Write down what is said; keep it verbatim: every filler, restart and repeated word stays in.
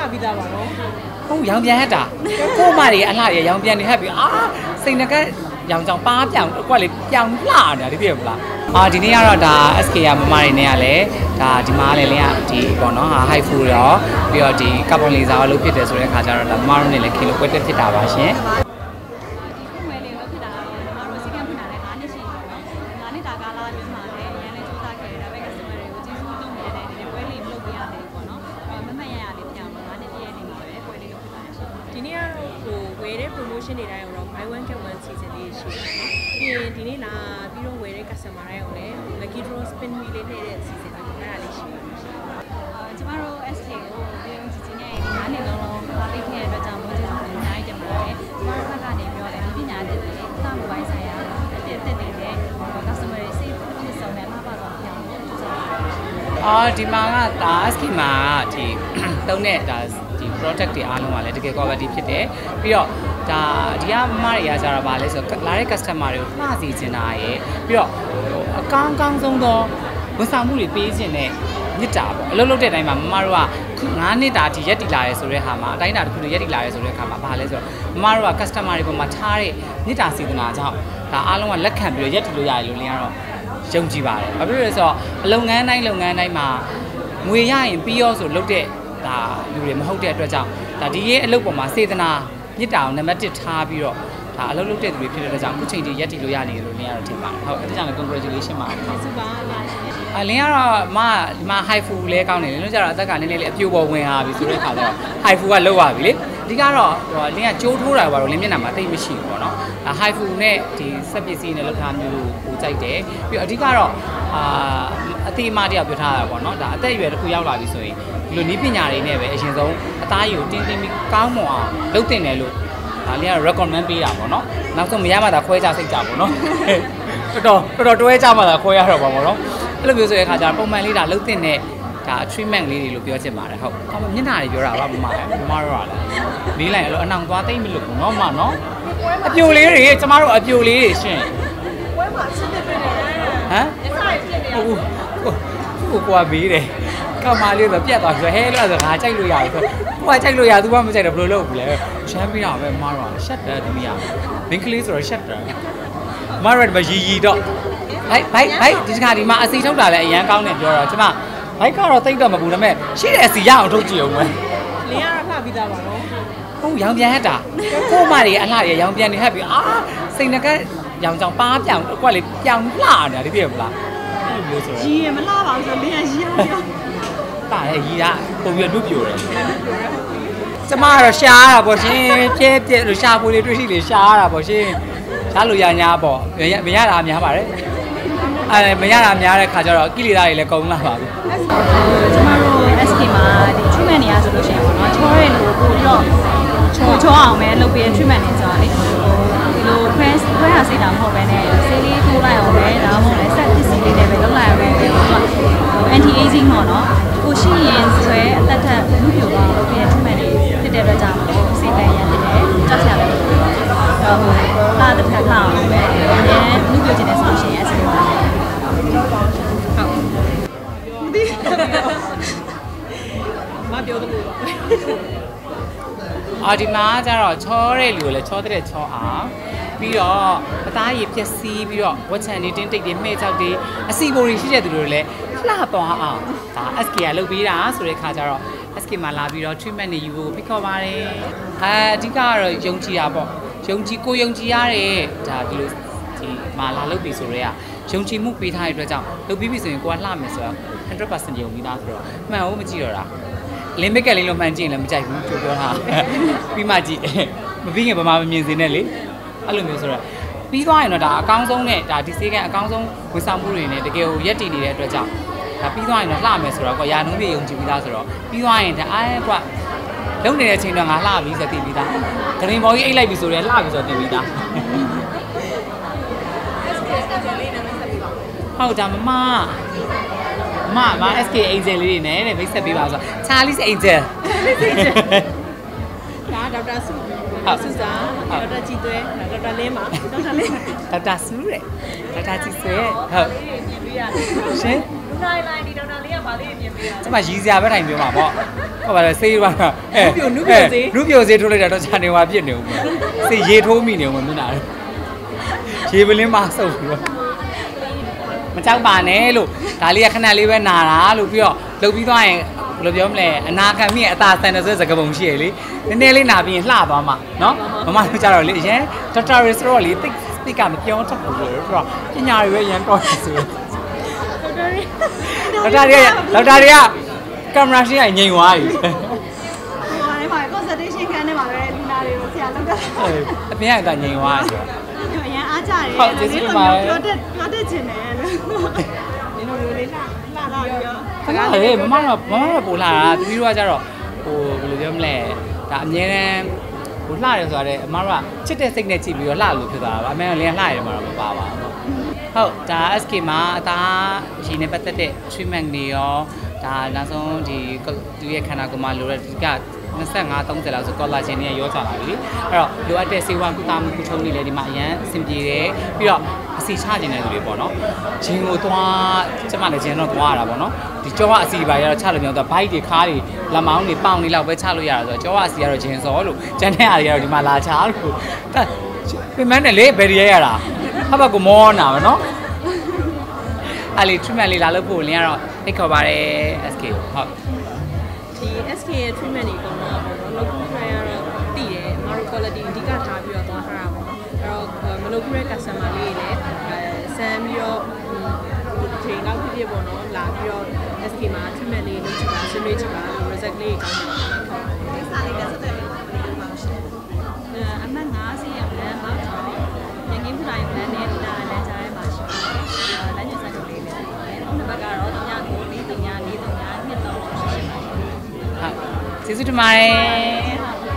ပြီးသားပါနော်ဟုတ်ရောင်ပြန်ဟက်တာကိုမတွေအလှတွေရောင်ပြန်နေဟက်ပြီးအာစိတ်ငကက်ရောင်ကြောင်ပါပြောင်ကွက်လေးပြောင်လှနေတာဒီပြည့်မလားအာဒီနေ့ကတော့ဒါ S K ရမမတွေနဲ့ကလည်းဒါဒီမှာလည်းလင်းကဒီပေါ့နော်ဟာ high food ရောပြီးတော့ဒီကာဗွန်လေဆာရောလုပ်ဖြစ်တယ်ဆိုတဲ့အခါကျတော့ဒါမမတို့နဲ့လည်းခင်လို့ကွက်တက်ဖြစ်တာပါရှင် promotion တွေတိုင်းတော့ buy one get one season လေးရှိတယ်။ပြီးရင်ဒီနေ့လာပြီးတော့ဝယ်တဲ့ customer တိုင်းကိုလည်း lucky draw spin wheel လေးနဲ့တဲ့ season လေးကိုလည်းရှိတယ်။အာကျမတို့ S K ကိုဒီလိုစီစဉ်နေဒီနားနေလုံးလုံးပါပေးခဲ့တဲ့အတွက်ကြောင့်မို့ကျေးဇူးတင်နိုင်ကြပါတယ်။ကျမတို့ဘက်ကနေပြောတယ်ဒီပညာတစ်တွေအသမိုင်းဆိုင်ရာအပြည့်အသက်နေတဲ့ customer တွေ safe ဖြစ်ဆုံးနဲ့မှာပါတော့ပြောင်းလို့ဆိုတော့အာဒီမှာကဒါ S K မှာဒီသုံးတဲ့ဒါဒီ product တွေအားလုံးကလည်းတကယ် quality ဖြစ်တယ်ပြီးတော့ဒါဒီကမမတွေကကြတော့ဗာလဲဆိုလာတဲ့ customer တွေကိုလှစီချင်တာရယ်ပြီးတော့အကောင်းကောင်းဆုံးသောဝန်ဆောင်မှုတွေပေးခြင်းနဲ့မြစ်တာပေါ့အလုပ်လုပ်တဲ့အတိုင်းမှာမမတို့ကငါးနှစ်တာဒီရက်တည်လာရဲဆိုတဲ့ဟာမှာအတိုင်းတာတစ်ခုတည်းရက်တည်လာရဲဆိုတဲ့အခါမှာဗာလဲဆိုတော့မမတို့က customer တွေပေါ်မှာထားတဲ့မြစ်တာစေတနာကြောင့်ဒါအားလုံးကလက်ခံပြီးတော့ရက်တည်လို့ရတယ်လို့လင်းကတော့ယုံကြည်ပါတယ်ဘာဖြစ်လို့လဲဆိုတော့အလုပ်ငန်းတိုင်းလုပ်ငန်းတိုင်းမှာငွေရရင်ပြီးရောဆိုလုပ်တဲ့ဒါလူတွေမဟုတ်တဲ့အတွက်ကြောင့်ဒါဒီရဲ့အလုပ်ပေါ်မှာစေတနာမြစ်တာအောင်နံပါတ်တစ်ထားပြီးတော့ဒါအလုပ်လုပ်တဲ့သူတွေဖြစ်တဲ့အတွက်ကြောင့်အခုချိန်ထိရက်တည်လို့ရနေလို့လင်းရတော့ထင်ပါတယ်ဟုတ်အဲဒါကြောင့်လည်း congratulation ပါစုပါလာရှင်အလင်းကတော့မဒီမှာ high food လဲကောင်းနေတယ်လို့ကြတော့အသက်ကနည်းနည်းလေးအပြိုပေါ်ဝင်လာပြီဆိုတဲ့ခါကျတော့ high food ကလောက်ပါပြီလေအဓိကတော့ဟိုလင်းကကြိုးထိုးတာပါတော့လင်းမျက်နှာမှာတိတ်မရှိဘူးပေါ့နော်ဒါ high food နဲ့ဒီစက်ပစ္စည်းနဲ့လောက်ထားမျိုးကိုကြိုက်တယ်ပြီးတော့အဓိကတော့အာအတိအမတရားပြောထားတာပေါ့နော်ဒါအသက်အရွယ်တစ်ခုရောက်လာပြီဆိုရင်ဒီလိုနည်းပညာတွေနဲ့ပဲအရင်ဆုံးအသားရည်ကိုတင်းတင်းပြီးကောင်းမွန်အောင်လုပ်တင်တယ်လို့ဒါလေးက recommend ပေးတာပေါ့နော်နောက်ဆုံးမရမှသာခွဲကြစိတ်ကြပေါ့နော်တော်တော်တော်တော်တွဲကြမှသာခွဲရတော့ပါပေါ့နော်အဲ့လိုမျိုးဆိုတဲ့အခါကျတော့ပုံမှန်လေးဒါလုပ်တင်တဲ့ဒါ treatment လေးတွေလို့ပြောချင်ပါတယ်ဟုတ်အမျက်နှာတွေပြောတာပါမမမမရောလားမေးလိုက်အဲ့လိုအနောင်သွားသိမ့်မလို့ဘူးနော်မနော်အပြိုလေးတွေကျမတို့အပြိုလေးတွေရှင်ဝဲမှာဆင်းနေတယ်ဟမ်ဟုတ်ဟုတ်ကွာဘေးတယ်ကောက်မလေးဆိုပြတ်သွားဆိုဟဲလို့ဆိုငါကြိုက်လို့ရပြီဆိုကိုကကြိုက်လို့ရသူကမကြိုက်တော့ဘယ်လိုလုပ်ဘူးလဲရှမ်းပြရပဲမရောရှက်တယ်သမီးရမင်းကလေးဆိုတော့ရှက်တယ်မရောမရီရီတော့ဘိုက်ဘိုက်ဘိုက်ဒီကဒီမှာအစီထုတ်တာလည်းအရန်ကောင်းတယ်ပြောတော့ကျမဘိုက်ကတော့တိတ်တော့မဘူးဒါပေမဲ့ရှိတဲ့အစီရအောင်ထုတ်ကြည့်အောင်ပဲလင်းရတာလှပြီးသားပါနော်ဟုတ်ရောင်ပြန်ဟက်တာကိုမတွေအလှတွေရောင်ပြန်နေဟက်ပြီးအာစိတ်ငကက်ရောင်ကြောင်ပါပြောင်ကွက်လေးပြောင်လှနေတာဒီပြည့်မလားအဲ့လိုမျိုးဆိုရီရမလှပါဘူးဆိုလင်းရရီရပြောတာရဲ့ရီကပုံပြလူပြိုတယ်ကျမကတော့ရှားတာပေါ့ရှင်ပြဲပြဲလို့ရှားဖို့လေးတွေ့ရှိလေရှားတာပေါ့ရှင်ရှားလို့ရညာပေါ့မရတာများပါတယ်အဲမရတာများတဲ့ခါကျတော့ကိလေသာတွေလည်းကုန်လာပါပြီကျမတို့ S K မှာဒီ treatment နေရဆိုလို့ရှိရင်ပေါ့နော်ချောတဲ့လူကိုပို့ပြီးတော့ချောချောအောင်ပဲလုပ်ပြီး treatment နေဆိုတာလေဒီလို press ခွဲဟာစိတ်တာမဟုတ်ပဲねဆေးလေးထိုးလိုက်အောင်ပဲဒါမှမဟုတ်လည်း set ပစ္စည်းလေးတွေပဲလုပ်လိုက်အောင်ပဲဟို anti aging ပေါ့နော်ကိုရှိရင်ဆွဲအသက်ထက်လူပြိုသွားလုပ်ပြီး treatment တွေဖြစ်တဲ့အတွက်ကြောင့်စိတ်လည်းရမ်းတယ်ကြောက်စရာလည်းမလိုဘူးတော့ဟိုလာတစ်ခါခါအောင်ပဲအရင်လူပြိုခြင်းနဲ့ဆိုရှင် S K ပါဟုတ်ဒီမပြောတော့ဘူးအာဒီမှာကျတော့ချောတဲ့လူကိုလည်းချောတဲ့ချောအောင်ပြီးတော့အသားရည်ပြက်စီးပြီးတော့ဝက်ချန်တွေတင်းတိတ်တွေမှဲ့ချောက်တွေအစီပိုတွေရှိတဲ့သူတွေလည်းလှသွားအောင်ဒါ S K ကလုပ်ပေးတာဆိုတဲ့ခါကျတော့ S K မှာလာပြီးတော့ treatment တွေယူဖို့ဖိတ်ခေါ်ပါတယ်အဲအဓိကကတော့ယုံကြည်တာပေါ့ယုံကြည်ကိုယုံကြည်ရတဲ့ဒါဒီလိုဒီမှာလာလုပ်ပြီဆိုတော့ယုံကြည်မှုပေးထားတဲ့အတွက်ကြောင့်လုပ်ပြီးပြီဆိုရင်ကိုကလှမယ်ဆိုတော့ one hundred percent ယုံပြီးသားဆိုတော့မှန်အောင်မကြည့်တော့တာလင်းမက်ကလေးလို့မှန်ကြည့်ရင်လည်းမကြိုက်ဘူးပြောပြောတာပြီးမှကြည့်မပြီးခင်ဘာမှမမြင်စေနဲ့လေအဲ့လိုမျိုးဆိုတော့ပြီးသွားရင်တော့ဒါအကောင်းဆုံးနဲ့ဒါဒီစေးကန်အကောင်းဆုံးဝန်ဆောင်မှုတွေနဲ့တကယ်ကိုရက်တည်နေတဲ့အတွက်ကြောင့်ဒါပြီးသွားရင်တော့လှမယ်ဆိုတော့ကွာရာနှုန်းပြည့်ယုံကြည်ပြီးသားဆိုတော့ပြီးသွားရင်ဒါအဲကွာလုံနေတဲ့အချိန်တော့ငါလှပြီဆိုသိပြီးသားဂရင်ဘော်ကြီးအိတ်လိုက်ပြီဆိုတော့လှပြီဆိုတော့သိပြီးသားဟုတ်ဒါမမမမ S K Angel လေးတွေနဲ့မိတ်ဆက်ပေးပါဆိုတော့ Charlie's Angel ဒါဒေါက်တာစုစုစာဒေါက်တာကြည်သွဲဒေါက်တာလင်းပါဒေါက်တာလင်းဒေါက်တာစုတဲ့ဒေါက်တာကြည်သွဲဟုတ်ပြင်ပေးရရှင်နိုင်လိုက်ဒီဒေါက်တာလေးကဗာလေးပြင်ပေးတာကျမရည်စရာပဲထိုင်ပြောမှာပေါ့ဟုတ်ပါလားစေးပါအဲနုပြိုစေးနုပြိုစေးထိုးလိုက်တာတော့ခြာနေပါဖြစ်နေဦးမယ်စေးရေထိုးမိနေဦးမယ်မျက်နှာရေပလင်းမဆုပ်ပြီးတော့မကြောက်ပါနဲ့လို့ဒါလေးကခဏလေးပဲနာတာလို့ပြီးတော့လှုပ်ပြီးသွားရင်ဘယ်လိုပြောမလဲအနာခံမိရဲ့အသာဆန်တဲ့ဆွဲစကပုံရှိရလေနည်းနည်းလေးနာပြီးရင်လှသွားမှာနော်မမတို့ကြတော့လေအရင်ဒေါက်တာရီစတော့လေတိတ်စပီကာမပြောတတ်ဘူးလို့ဆိုတော့ပညာတွေပဲရန်တော့ဆိုဒေါက်တာရီဒေါက်တာရီကကင်မရာရှိကငြိမ်သွားပြီဟိုအဲ့မှာ consultation ခန်းထဲမှာပဲလူနာတွေကိုဆရာလုပ်တာအပြင်ကငြိမ်သွားပြီအရင်အားကြတယ်ဟုတ်ကျေးဇူးတင်ပါတယ်ပြောတတ်ပြောတတ်ချင်တယ်လို့ဒီလိုမျိုးလေးလှလှလာပြီးတော့ခဏလေမမတော့မမတော့ပို့လာတာပြီးတော့ကျတော့ဟိုဘယ်လိုပြောမလဲဒါအမြဲတမ်းဟိုလှတယ်ဆိုတော့အမတို့ကချစ်တဲ့စိတ်နဲ့ကြည့်ပြီးတော့လှလို့ဖြစ်သွားတာပါအမေကလည်းလှရတယ်မှာတော့မပါပါဘူးဟုတ်ဒါ S K မှာအသားရည်နဲ့ပတ်သက်တဲ့ treatment တွေရောဒါနောက်ဆုံးဒီသူရဲ့ခန္ဓာကိုယ်မှာလိုတဲ့ဒီက25 30လောက်ဆို collagen တွေရောချလာပြီအဲ့တော့လိုအပ်တဲ့ဆေးဝါးကုသမှုကုထုံးတွေလည်းဒီမှာအရန်အဆင်ပြေတယ်ပြီးတော့အစီချခြင်းတဲ့လူတွေပေါ့နော်ဂျင်းကိုသွားကျမလည်းဂျင်းတော့သွားရတာပေါ့နော်ဒီကြောကအစီပါရတော့ချလို့မရတော့ဘိုက်တွေခါးတွေလက်မောင်းတွေပေါင်တွေလောက်ပဲချလို့ရတာဆိုတော့ကြောကအစီကတော့ဂျင်းစောလို့ကျန်တဲ့အားတွေကတော့ဒီမှာလာချလို့ပြင်မနဲ့လေဘယ်ရရတာဟဘကမောနာပဲနော်အဲ့လေ treatment လေးလာလို့ပို့လင်းကတော့အိတ်ခေါ်ပါတယ် S K ဟုတ်ဒီ S K ရဲ့ treatment တွေကတော့ပေါ့နော်လောက်ကူရရတော့တည်တယ်မတို့ quality အဓိကထားပြီးတော့သွားထားတာပေါ့နော်အဲ့တော့မလုပ်ဘူးတဲ့ customer လေးတွေလည်းအဲဆမ်းပြီးတော့ဒီချိန်လောက်ဖြစ်ဖြစ်ပေါ့နော်လာပြီးတော့ S K မှာ treatment လေးလုပ်ချင်တာဆွေးနွေးချင်တာ result လေးကောင်းတယ်ဒီစားလေးတက်ဆက်တယ်လို့ပါရှင်အဲအမှတ်50ရplan မှာတော့ငင်းငင်းဖလိုက် plan နဲ့လာလမ်းကြားထဲမှာရှိတယ်လမ်းညဆက်တို့လေးလည်းဒီဘက်ကတော့ညကို၄ 3ည၄ 3ညနှစ်တော့ရှိရှိပါဟုတ်ကျေးဇူးတင်ပါတယ်